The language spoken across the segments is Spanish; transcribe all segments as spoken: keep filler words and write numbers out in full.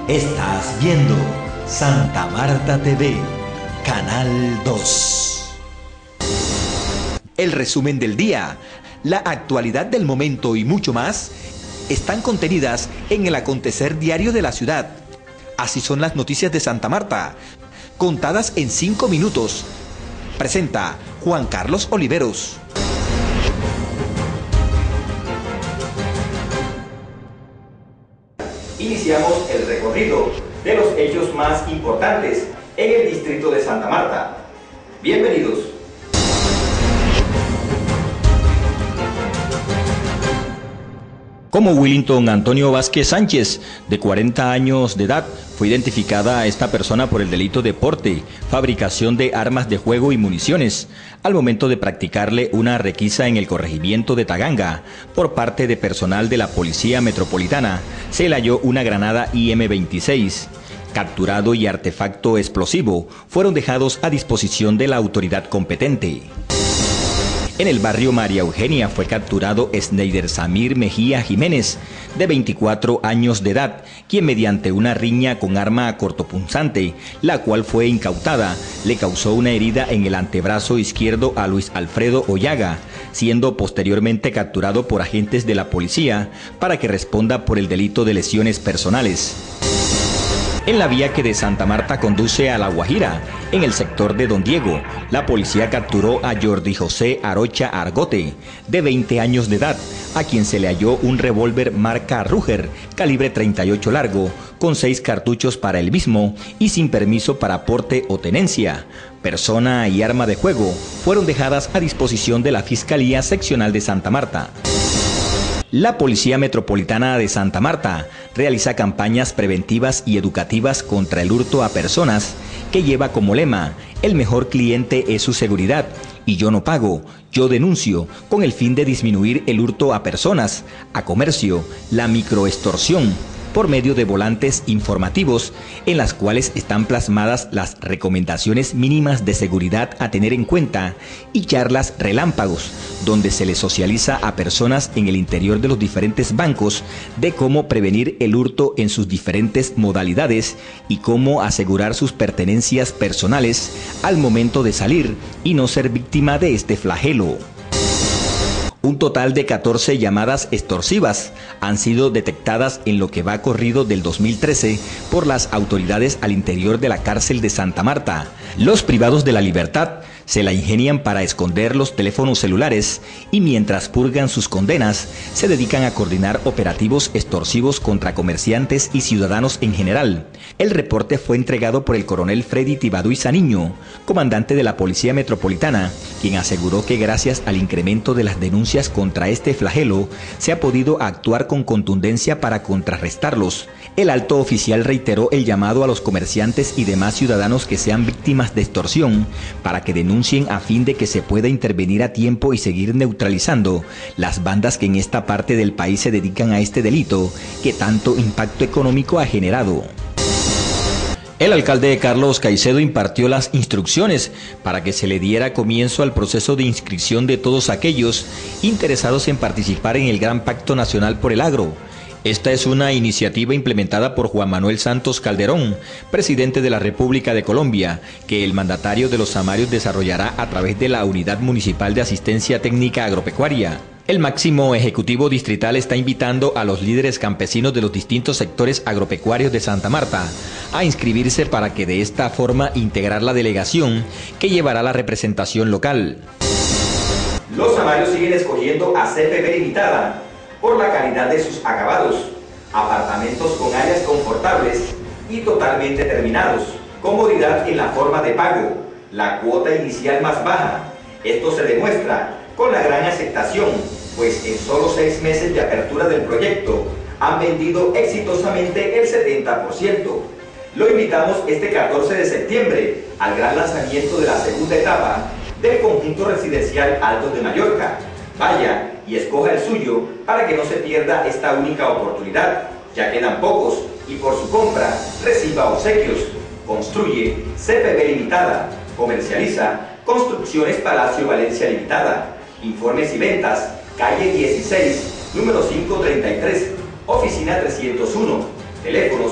Estás viendo Santa Marta T V, Canal dos. El resumen del día, la actualidad del momento y mucho más están contenidas en el acontecer diario de la ciudad. Así son las noticias de Santa Marta, contadas en cinco minutos. Presenta Juan Carlos Oliveros. Iniciamos el recorrido de los hechos más importantes en el distrito de Santa Marta. Bienvenidos. Como Willington Antonio Vázquez Sánchez, de cuarenta años de edad, fue identificada a esta persona por el delito de porte, fabricación de armas de juego y municiones, al momento de practicarle una requisa en el corregimiento de Taganga. Por parte de personal de la Policía Metropolitana, se le halló una granada I M veintiséis. Capturado y artefacto explosivo fueron dejados a disposición de la autoridad competente. En el barrio María Eugenia fue capturado Sneider Samir Mejía Jiménez, de veinticuatro años de edad, quien mediante una riña con arma cortopunzante, la cual fue incautada, le causó una herida en el antebrazo izquierdo a Luis Alfredo Ollaga, siendo posteriormente capturado por agentes de la policía para que responda por el delito de lesiones personales. En la vía que de Santa Marta conduce a La Guajira, en el sector de Don Diego, la policía capturó a Jordi José Arocha Argote, de veinte años de edad, a quien se le halló un revólver marca Ruger, calibre treinta y ocho largo, con seis cartuchos para el mismo y sin permiso para porte o tenencia. Persona y arma de juego fueron dejadas a disposición de la Fiscalía Seccional de Santa Marta. La Policía Metropolitana de Santa Marta realiza campañas preventivas y educativas contra el hurto a personas, que lleva como lema: el mejor cliente es su seguridad y yo no pago, yo denuncio, con el fin de disminuir el hurto a personas, a comercio, la microextorsión, por medio de volantes informativos en las cuales están plasmadas las recomendaciones mínimas de seguridad a tener en cuenta, y charlas relámpagos, donde se les socializa a personas en el interior de los diferentes bancos de cómo prevenir el hurto en sus diferentes modalidades y cómo asegurar sus pertenencias personales al momento de salir y no ser víctima de este flagelo. Un total de catorce llamadas extorsivas han sido detectadas en lo que va corrido del dos mil trece por las autoridades al interior de la cárcel de Santa Marta. Los privados de la libertad se la ingenian para esconder los teléfonos celulares y mientras purgan sus condenas, se dedican a coordinar operativos extorsivos contra comerciantes y ciudadanos en general. El reporte fue entregado por el coronel Freddy Tibaduy Saniño, comandante de la Policía Metropolitana, quien aseguró que gracias al incremento de las denuncias contra este flagelo, se ha podido actuar con contundencia para contrarrestarlos. El alto oficial reiteró el llamado a los comerciantes y demás ciudadanos que sean víctimas de extorsión para que denuncien a fin de que se pueda intervenir a tiempo y seguir neutralizando las bandas que en esta parte del país se dedican a este delito que tanto impacto económico ha generado. El alcalde Carlos Caicedo impartió las instrucciones para que se le diera comienzo al proceso de inscripción de todos aquellos interesados en participar en el Gran Pacto Nacional por el Agro. Esta es una iniciativa implementada por Juan Manuel Santos Calderón, presidente de la República de Colombia, que el mandatario de los Samarios desarrollará a través de la Unidad Municipal de Asistencia Técnica Agropecuaria. El máximo ejecutivo distrital está invitando a los líderes campesinos de los distintos sectores agropecuarios de Santa Marta a inscribirse para que de esta forma integrar la delegación que llevará la representación local. Los Samarios siguen escogiendo a C P B Limitada por la calidad de sus acabados, apartamentos con áreas confortables y totalmente terminados, comodidad en la forma de pago, la cuota inicial más baja. Esto se demuestra con la gran aceptación, pues en solo seis meses de apertura del proyecto han vendido exitosamente el setenta por ciento. Lo invitamos este catorce de septiembre al gran lanzamiento de la segunda etapa del conjunto residencial Altos de Mallorca. Vaya y escoja el suyo para que no se pierda esta única oportunidad. Ya quedan pocos y por su compra reciba obsequios. Construye C P B Limitada. Comercializa Construcciones Palacio Valencia Limitada. Informes y ventas, calle dieciséis, número quinientos treinta y tres, oficina trescientos uno. Teléfonos cuatro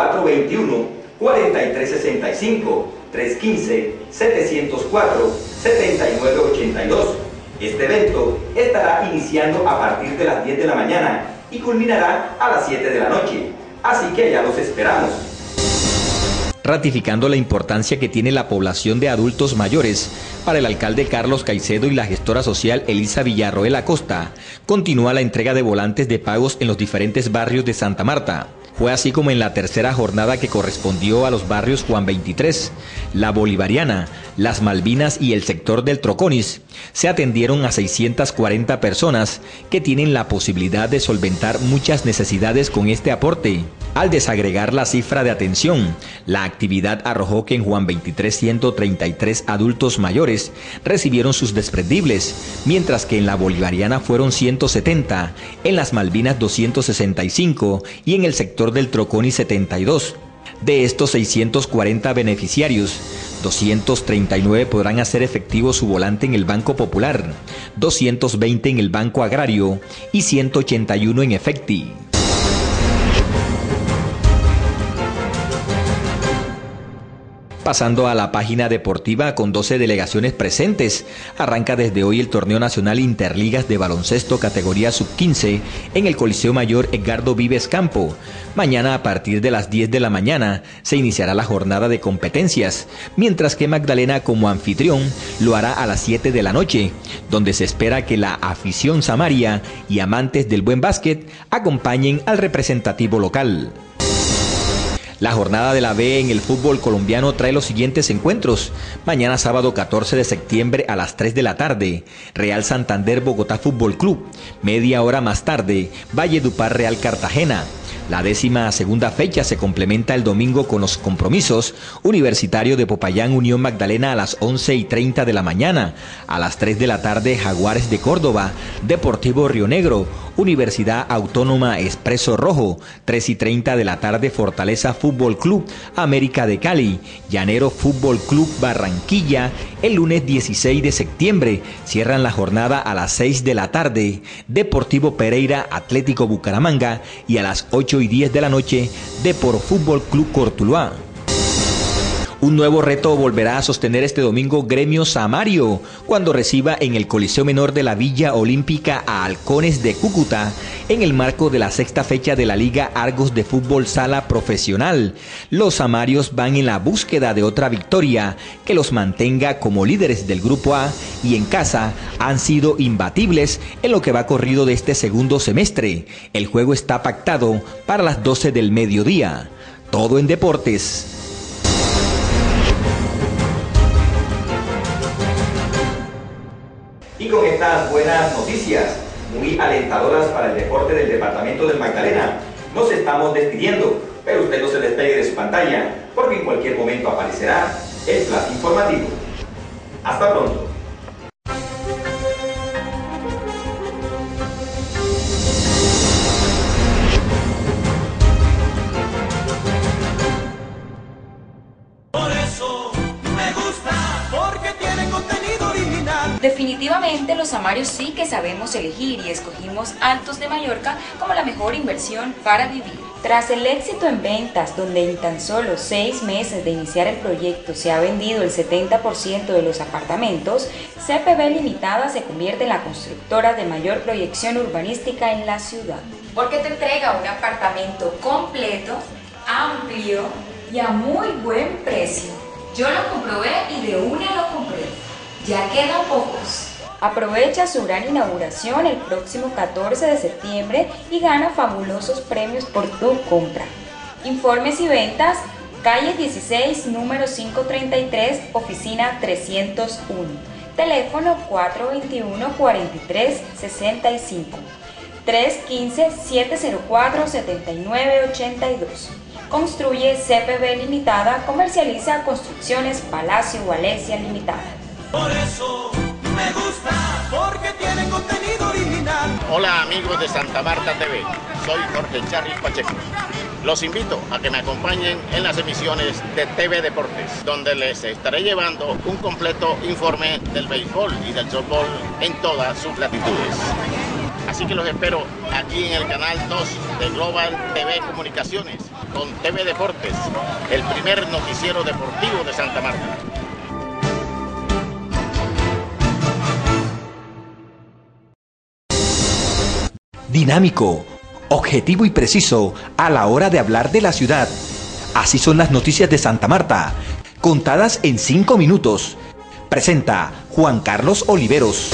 cuatro dos uno, cuatro tres seis cinco, tres uno cinco, siete cero cuatro, siete nueve ocho dos. Este evento estará iniciando a partir de las diez de la mañana y culminará a las siete de la noche, así que allá los esperamos. Ratificando la importancia que tiene la población de adultos mayores, para el alcalde Carlos Caicedo y la gestora social Elisa Villarroel Acosta, continúa la entrega de volantes de pagos en los diferentes barrios de Santa Marta. Fue así como en la tercera jornada que correspondió a los barrios Juan veintitrés, La Bolivariana, Las Malvinas y el sector del Troconis, se atendieron a seiscientas cuarenta personas que tienen la posibilidad de solventar muchas necesidades con este aporte. Al desagregar la cifra de atención, la actividad arrojó que en Juan veintitrés ciento treinta y tres adultos mayores recibieron sus desprendibles, mientras que en La Bolivariana fueron ciento setenta, en Las Malvinas doscientos sesenta y cinco y en el sector del Troconis setenta y dos. De estos seiscientos cuarenta beneficiarios, doscientos treinta y nueve podrán hacer efectivo su volante en el Banco Popular, doscientos veinte en el Banco Agrario y ciento ochenta y uno en Efecti. Pasando a la página deportiva con doce delegaciones presentes, arranca desde hoy el Torneo Nacional Interligas de Baloncesto categoría sub quince en el Coliseo Mayor Edgardo Vives Campo. Mañana a partir de las diez de la mañana se iniciará la jornada de competencias, mientras que Magdalena como anfitrión lo hará a las siete de la noche, donde se espera que la afición samaria y amantes del buen básquet acompañen al representativo local. La jornada de la B en el fútbol colombiano trae los siguientes encuentros. Mañana sábado catorce de septiembre a las tres de la tarde, Real Santander Bogotá Fútbol Club. Media hora más tarde, Valledupar Real Cartagena. La décima segunda fecha se complementa el domingo con los compromisos. Universitario de Popayán Unión Magdalena a las once y treinta de la mañana. A las tres de la tarde Jaguares de Córdoba, Deportivo Río Negro, Universidad Autónoma Expreso Rojo. tres y treinta de la tarde Fortaleza Fútbol Club, América de Cali, Llanero Fútbol Club Barranquilla. El lunes dieciséis de septiembre cierran la jornada a las seis de la tarde, Deportivo Pereira Atlético Bucaramanga y a las ocho y diez de la noche, Depor Fútbol Club Cortuluá. Un nuevo reto volverá a sostener este domingo Gremio Samario, cuando reciba en el Coliseo Menor de la Villa Olímpica a Halcones de Cúcuta, en el marco de la sexta fecha de la Liga Argos de Fútbol Sala Profesional. Los samarios van en la búsqueda de otra victoria que los mantenga como líderes del Grupo A y en casa han sido imbatibles en lo que va corrido de este segundo semestre. El juego está pactado para las doce del mediodía. Todo en deportes. Y con estas buenas noticias, muy alentadoras para el deporte del departamento del Magdalena, nos estamos despidiendo, pero usted no se despegue de su pantalla, porque en cualquier momento aparecerá el flash informativo. Hasta pronto. Definitivamente los samarios sí que sabemos elegir y escogimos Altos de Mallorca como la mejor inversión para vivir. Tras el éxito en ventas, donde en tan solo seis meses de iniciar el proyecto se ha vendido el setenta por ciento de los apartamentos, C P B Limitada se convierte en la constructora de mayor proyección urbanística en la ciudad. Porque te entrega un apartamento completo, amplio y a muy buen precio. Yo lo comprobé y de una lo compré. Ya quedan pocos. Aprovecha su gran inauguración el próximo catorce de septiembre y gana fabulosos premios por tu compra. Informes y ventas, calle dieciséis, número quinientos treinta y tres, oficina trescientos uno. Teléfono cuatro dos uno, cuatro tres seis cinco, tres uno cinco, siete cero cuatro, siete nueve ocho dos. Construye C P B Limitada, comercializa Construcciones Palacio Valencia Limitada. Por eso me gusta, porque tiene contenido original. Hola amigos de Santa Marta T V, soy Jorge Charly Pacheco. Los invito a que me acompañen en las emisiones de T V Deportes, donde les estaré llevando un completo informe del béisbol y del softball en todas sus latitudes. Así que los espero aquí en el canal dos de Global T V Comunicaciones. con T V Deportes, el primer noticiero deportivo de Santa Marta. Dinámico, objetivo y preciso a la hora de hablar de la ciudad. Así son las noticias de Santa Marta, contadas en cinco minutos. Presenta Juan Carlos Oliveros.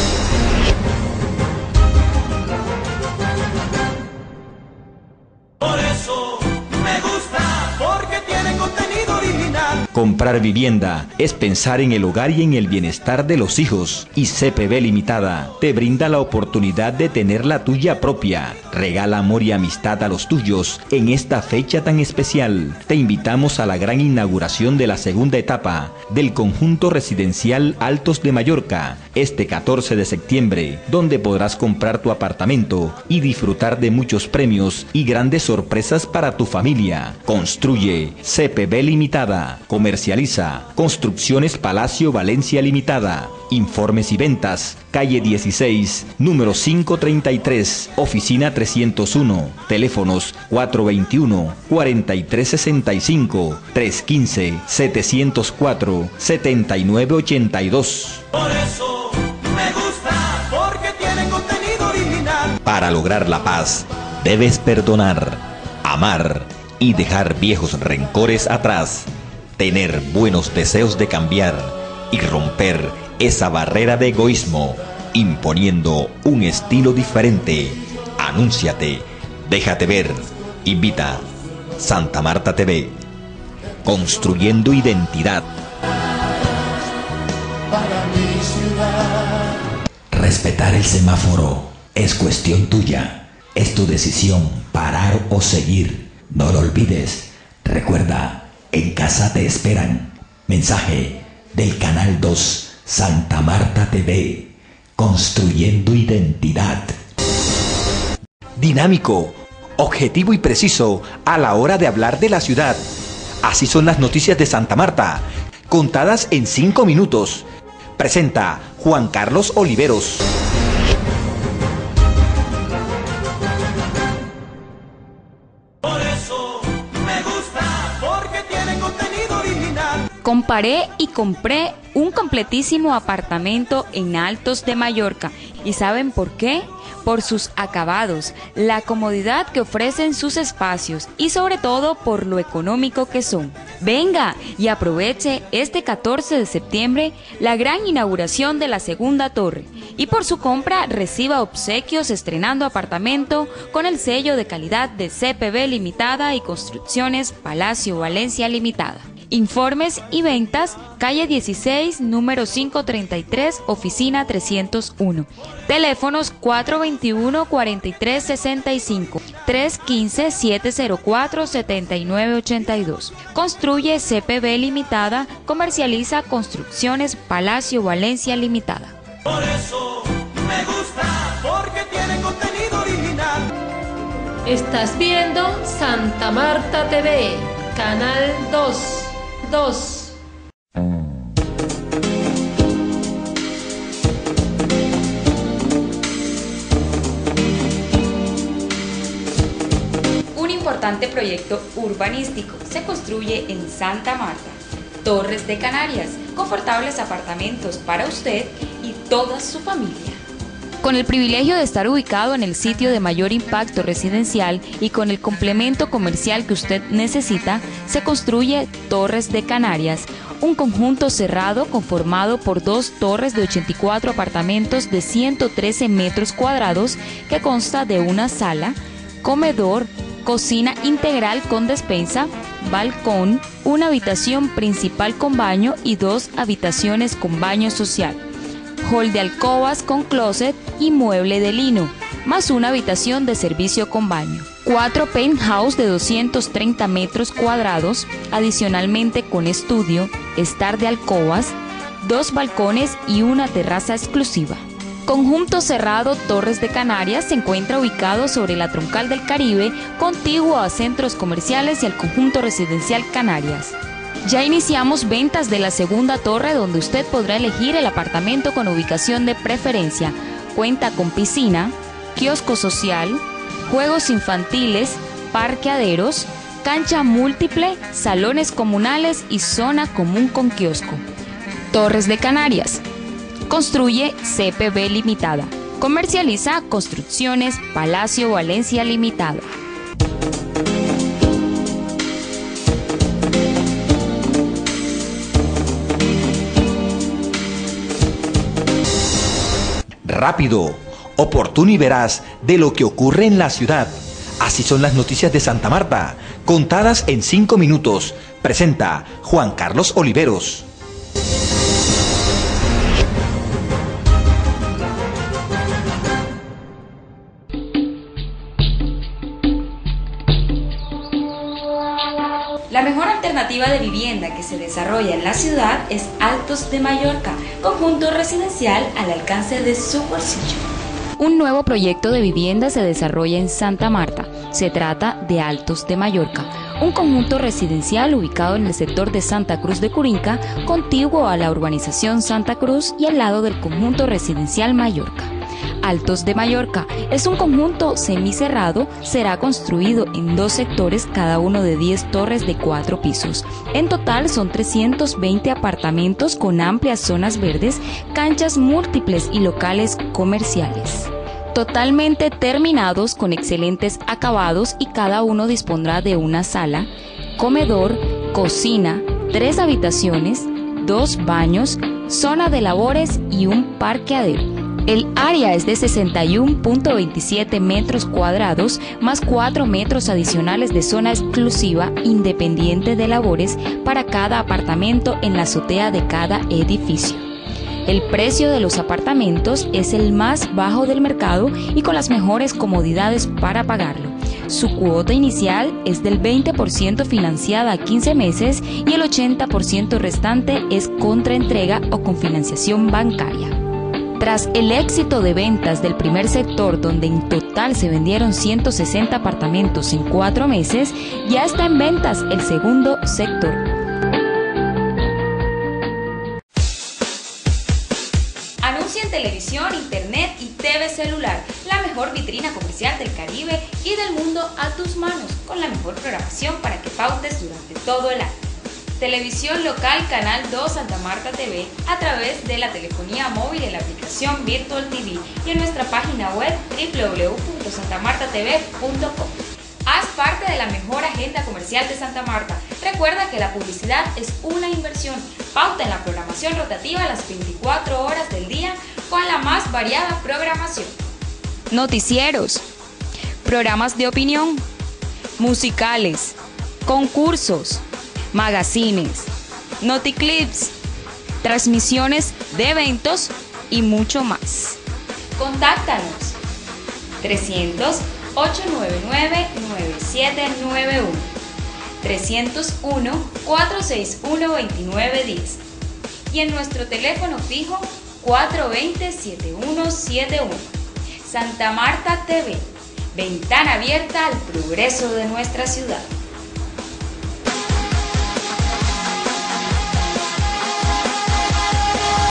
Por eso me gusta, porque tiene contenido original. Comprar vivienda es pensar en el hogar y en el bienestar de los hijos. Y C P B Limitada te brinda la oportunidad de tener la tuya propia. Regala amor y amistad a los tuyos en esta fecha tan especial. Te invitamos a la gran inauguración de la segunda etapa del conjunto residencial Altos de Mallorca, este catorce de septiembre, donde podrás comprar tu apartamento y disfrutar de muchos premios y grandes sorpresas para tu familia. Construye C P B Limitada. Comercializa Construcciones Palacio Valencia Limitada. Informes y ventas, calle dieciséis, número quinientos treinta y tres, oficina trescientos uno, teléfonos cuatro veintiuno, cuarenta y tres sesenta y cinco, trescientos quince, setecientos cuatro, setenta y nueve ochenta y dos. Por eso me gusta, porque tiene contenido original. Para lograr la paz, debes perdonar, amar y dejar viejos rencores atrás. Tener buenos deseos de cambiar y romper esa barrera de egoísmo, imponiendo un estilo diferente. Anúnciate, déjate ver, invita. Santa Marta T V, construyendo identidad. Para mi ciudad. Respetar el semáforo es cuestión tuya. Es tu decisión parar o seguir. No lo olvides. Recuerda, en casa te esperan. Mensaje del Canal dos, Santa Marta T V, construyendo identidad. Dinámico, objetivo y preciso a la hora de hablar de la ciudad. Así son las noticias de Santa Marta, contadas en cinco minutos. Presenta Juan Carlos Oliveros. Por eso me gusta, porque tiene contenido original. Comparé y compré un completísimo apartamento en Altos de Mallorca. ¿Y saben por qué? Por sus acabados, la comodidad que ofrecen sus espacios y sobre todo por lo económico que son. Venga y aproveche este catorce de septiembre la gran inauguración de la segunda torre y por su compra reciba obsequios estrenando apartamento con el sello de calidad de C P B Limitada y Construcciones Palacio Valencia Limitada. Informes y ventas, calle dieciséis, número quinientos treinta y tres, oficina trescientos uno. Teléfonos cuatro veintiuno, cuarenta y tres sesenta y cinco, trescientos quince, setecientos cuatro, setenta y nueve ochenta y dos. Construye C P B Limitada, comercializa Construcciones Palacio Valencia Limitada. Por eso me gusta, porque tiene contenido original. Estás viendo Santa Marta T V, Canal dos. dos. Un importante proyecto urbanístico se construye en Santa Marta. Torres de Canarias, confortables apartamentos para usted y toda su familia. Con el privilegio de estar ubicado en el sitio de mayor impacto residencial y con el complemento comercial que usted necesita, se construye Torres de Canarias, un conjunto cerrado conformado por dos torres de ochenta y cuatro apartamentos de ciento trece metros cuadrados que consta de una sala, comedor, cocina integral con despensa, balcón, una habitación principal con baño y dos habitaciones con baño social. Hall de alcobas con closet y mueble de lino, más una habitación de servicio con baño. Cuatro penthouse de doscientos treinta metros cuadrados, adicionalmente con estudio, estar de alcobas, dos balcones y una terraza exclusiva. Conjunto cerrado Torres de Canarias se encuentra ubicado sobre la Troncal del Caribe, contiguo a centros comerciales y al conjunto residencial Canarias. Ya iniciamos ventas de la segunda torre, donde usted podrá elegir el apartamento con ubicación de preferencia. Cuenta con piscina, kiosco social, juegos infantiles, parqueaderos, cancha múltiple, salones comunales y zona común con kiosco. Torres de Canarias. Construye C P B Limitada. Comercializa Construcciones Palacio Valencia Limitada. Rápido, oportuno y veraz de lo que ocurre en la ciudad. Así son las noticias de Santa Marta, contadas en cinco minutos. Presenta Juan Carlos Oliveros. La mejor alternativa de vivienda que se desarrolla en la ciudad es Altos de Mallorca, conjunto residencial al alcance de su bolsillo. Un nuevo proyecto de vivienda se desarrolla en Santa Marta. Se trata de Altos de Mallorca, un conjunto residencial ubicado en el sector de Santa Cruz de Curinca, contiguo a la urbanización Santa Cruz y al lado del conjunto residencial Mallorca. Altos de Mallorca es un conjunto semicerrado, será construido en dos sectores, cada uno de diez torres de cuatro pisos. En total son trescientos veinte apartamentos con amplias zonas verdes, canchas múltiples y locales comerciales. Totalmente terminados con excelentes acabados y cada uno dispondrá de una sala, comedor, cocina, tres habitaciones, dos baños, zona de labores y un parqueadero. El área es de sesenta y uno punto veintisiete metros cuadrados, más cuatro metros adicionales de zona exclusiva independiente de labores para cada apartamento en la azotea de cada edificio. El precio de los apartamentos es el más bajo del mercado y con las mejores comodidades para pagarlo. Su cuota inicial es del veinte por ciento financiada a quince meses y el ochenta por ciento restante es contraentrega o con financiación bancaria. Tras el éxito de ventas del primer sector, donde en total se vendieron ciento sesenta apartamentos en cuatro meses, ya está en ventas el segundo sector. Anuncia en televisión, internet y T V celular, la mejor vitrina comercial del Caribe y del mundo a tus manos, con la mejor programación para que pautes durante todo el año. Televisión local Canal dos Santa Marta T V a través de la telefonía móvil en la aplicación Virtual T V y en nuestra página web w w w punto santa marta t v punto com. Haz parte de la mejor agenda comercial de Santa Marta. Recuerda que la publicidad es una inversión. Pauta en la programación rotativa las veinticuatro horas del día con la más variada programación. Noticieros, programas de opinión, musicales, concursos, magazines, noticlips, transmisiones de eventos y mucho más. Contáctanos trescientos, ochocientos noventa y nueve, noventa y siete noventa y uno, trescientos uno, cuatrocientos sesenta y uno, veintinueve diez y en nuestro teléfono fijo cuatro veinte, setenta y uno setenta y uno. Santa Marta T V, ventana abierta al progreso de nuestra ciudad.